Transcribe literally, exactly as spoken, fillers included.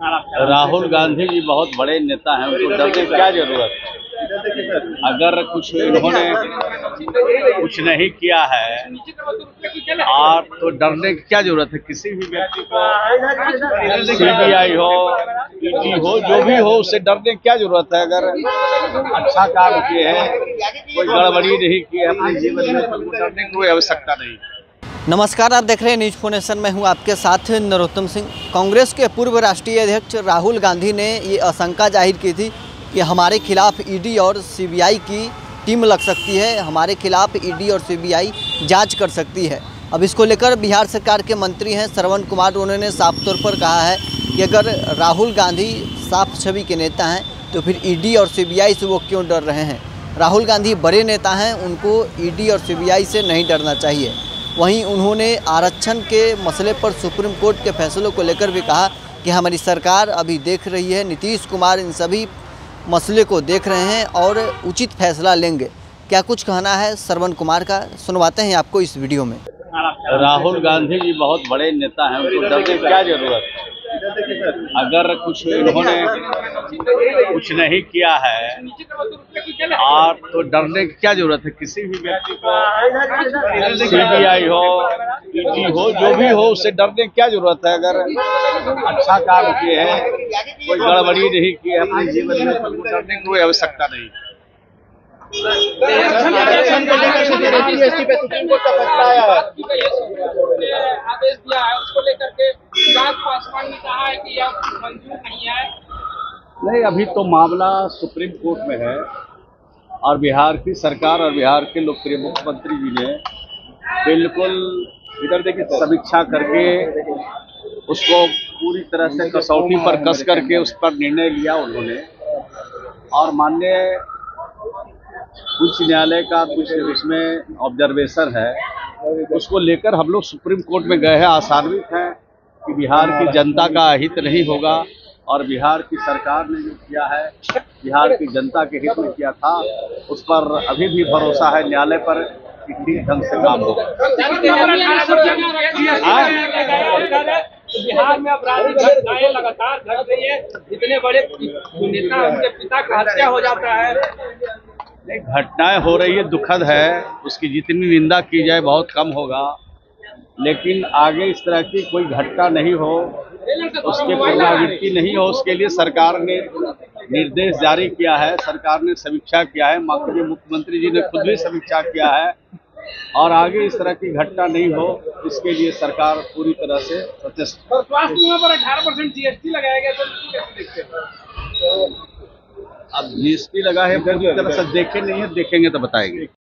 राहुल गांधी जी बहुत बड़े नेता हैं, उनको डरने की क्या जरूरत है। अगर कुछ इन्होंने कुछ नहीं किया है और तो डरने की क्या जरूरत है। किसी भी व्यक्ति को सीबीआई हो, ईडी हो, जो भी हो, उससे डरने की क्या जरूरत है। अगर अच्छा काम किए हैं, कोई गड़बड़ी नहीं की है अपने जीवन में, तो डरने की कोई आवश्यकता नहीं। नमस्कार, आप देख रहे हैं न्यूज फोनेशन में हूं आपके साथ नरोत्तम सिंह। कांग्रेस के पूर्व राष्ट्रीय अध्यक्ष राहुल गांधी ने ये आशंका जाहिर की थी कि हमारे खिलाफ ईडी और सीबीआई की टीम लग सकती है, हमारे खिलाफ ईडी और सीबीआई जांच कर सकती है। अब इसको लेकर बिहार सरकार के मंत्री हैं श्रवण कुमार, उन्होंने साफ तौर पर कहा है कि अगर राहुल गांधी साफ छवि के नेता हैं तो फिर ईडी और सीबीआई से वो क्यों डर रहे हैं। राहुल गांधी बड़े नेता हैं, उनको ईडी और सीबीआई से नहीं डरना चाहिए। वहीं उन्होंने आरक्षण के मसले पर सुप्रीम कोर्ट के फैसलों को लेकर भी कहा कि हमारी सरकार अभी देख रही है, नीतीश कुमार इन सभी मसले को देख रहे हैं और उचित फैसला लेंगे। क्या कुछ कहना है श्रवण कुमार का, सुनवाते हैं आपको इस वीडियो में। राहुल गांधी जी बहुत बड़े नेता हैं, उनको डरने की क्या जरूरत है। अगर कुछ इन्होंने कुछ नहीं किया है और तो डरने की क्या जरूरत है। किसी भी व्यक्ति को सीबीआई हो, ईडी हो, जो भी हो, उससे डरने की क्या जरूरत है। अगर अच्छा काम किए हैं, कोई गड़बड़ी नहीं की है अपने जीवन में, तो डरने की कोई आवश्यकता नहीं। आदेश दिया है, उसको लेकर के चिराग पासवान ने कहा है कि यह मंजूर नहीं है। नहीं, अभी तो मामला सुप्रीम कोर्ट में है और बिहार की सरकार और बिहार के लोकप्रिय मुख्यमंत्री जी ने बिल्कुल इधर देखिए समीक्षा करके उसको पूरी तरह से कसौटी पर कस करके उस पर निर्णय लिया उन्होंने। और माननीय उच्च न्यायालय का कुछ इसमें ऑब्जर्वेशन है, उसको लेकर हम लोग सुप्रीम कोर्ट में गए हैं। आशान्वित हैं कि बिहार की जनता का हित नहीं होगा और बिहार की सरकार ने जो किया है बिहार की जनता के हित में किया था, उस पर अभी भी भरोसा है न्यायालय पर कि ठीक ढंग से काम होगा। बिहार में अपराधिक घटनाएं लगातार घट रही है, इतने बड़े नेता उनके पिता का हत्या हो जाता है। घटनाएं हो रही है, दुखद है, उसकी जितनी निंदा की जाए बहुत कम होगा, लेकिन आगे इस तरह की कोई घटना नहीं हो, उसके पुनरावृत्ति नहीं हो, उसके लिए सरकार ने निर्देश जारी किया है। सरकार ने समीक्षा किया है, माननीय मुख्यमंत्री जी ने खुद भी समीक्षा किया है और आगे इस तरह की घटना नहीं हो, इसके लिए सरकार पूरी तरह से सचेत। स्वास्थ्य बीमा पर अठारह परसेंट जीएसटी लगाया गया, तो कैसे देखते हैं? अब जीएसटी लगा है, पूरी तरह से देखे नहीं है, देखेंगे तो बताएंगे।